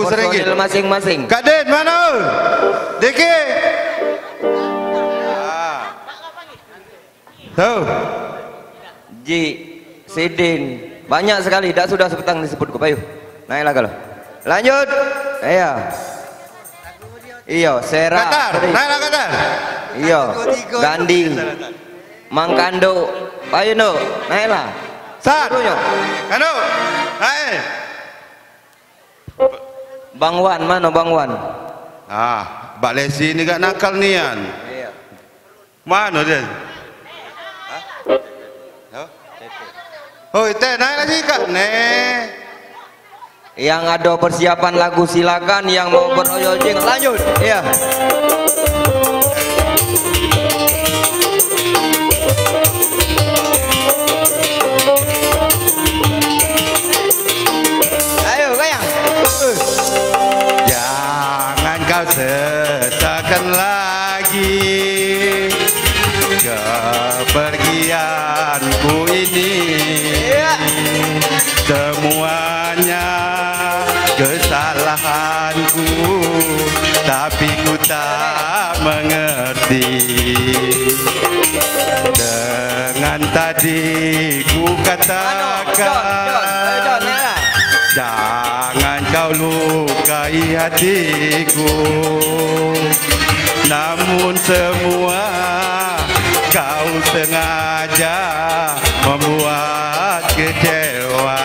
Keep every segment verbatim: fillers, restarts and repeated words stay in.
personil masing-masing. Kak Den mana? Diki. Tuh. Ji, Sidin, banyak sekali. Dak sudah sepetang disebut ke payu. Naiklah kalau. Lanjut. Iya. Iya, Sera. Katar, naiklah Katar. Iya. Gandhi. Mangkando. Payu no, naiklah. Sat. Seluruhnya. Kano. Naik. Bang Wan, mana Bang Wan? Ah, Mbak Lesi ini gak nakal nian. Iya. Mana dia? Oh, itu naik lagi Kak. Nih. Yang ada persiapan lagu silakan, yang mau beroyol jing lanjut. Iya. Ayo goyang. Jangan kau sesakan lagi kepergianku ini. Iya. Semuanya kesalahanku, tapi ku tak mengerti. Dengan tadi ku katakan, jangan kau lukai hatiku. Namun semua kau sengaja membuat kecewa.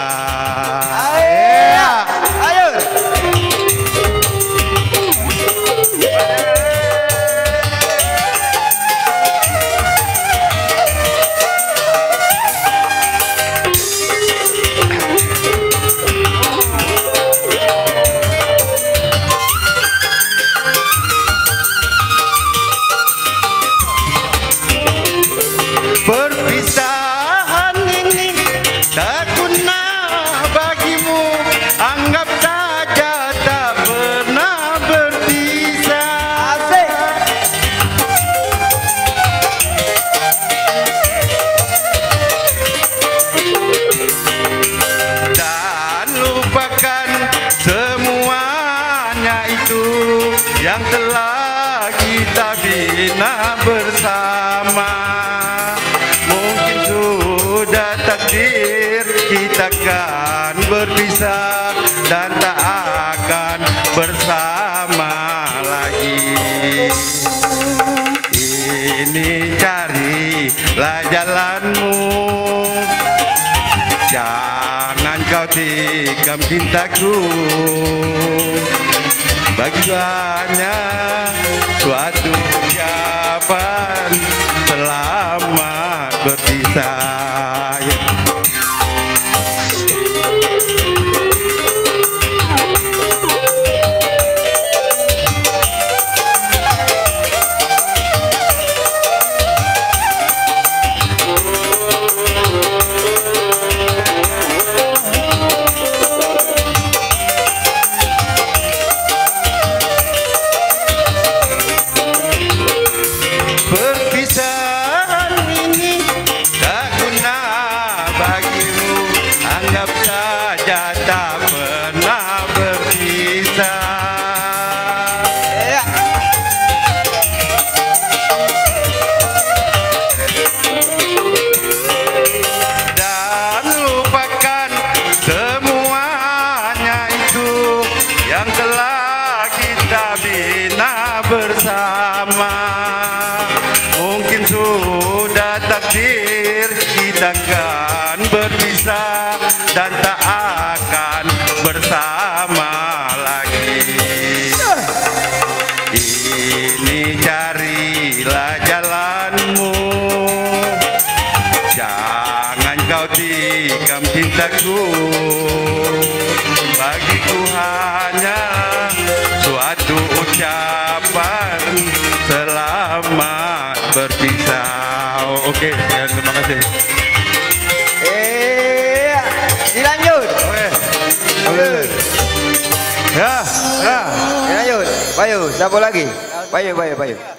Perpisahan ini tak guna bagimu, anggap saja tak pernah berpisah. Asik. Dan lupakan semuanya itu yang telah kita bina bersama. Sudah takdir kita akan berpisah dan tak akan bersama lagi. Ini carilah jalanmu, jangan kau tikam cintaku. Bagi hanya suatu ucapan selamat berpisah. Perpisahan ini tak guna bagimu, anggap saja tak pernah berpisah. Iya. Dan lupakan semuanya itu yang telah kita bina bersama. Mungkin sudah takdir kita akan berpisah dan tak akan bersama lagi. Ini carilah jalanmu, jangan kau tikam cintaku. Bagiku hanya suatu ucapan selamat berpisah. Oh, oke, okay. Terima kasih. Iya. Dilanjut. Oke. Oke. Ya, ya. Dilanjut. Payu, siapa lagi? Payu, payu, payu.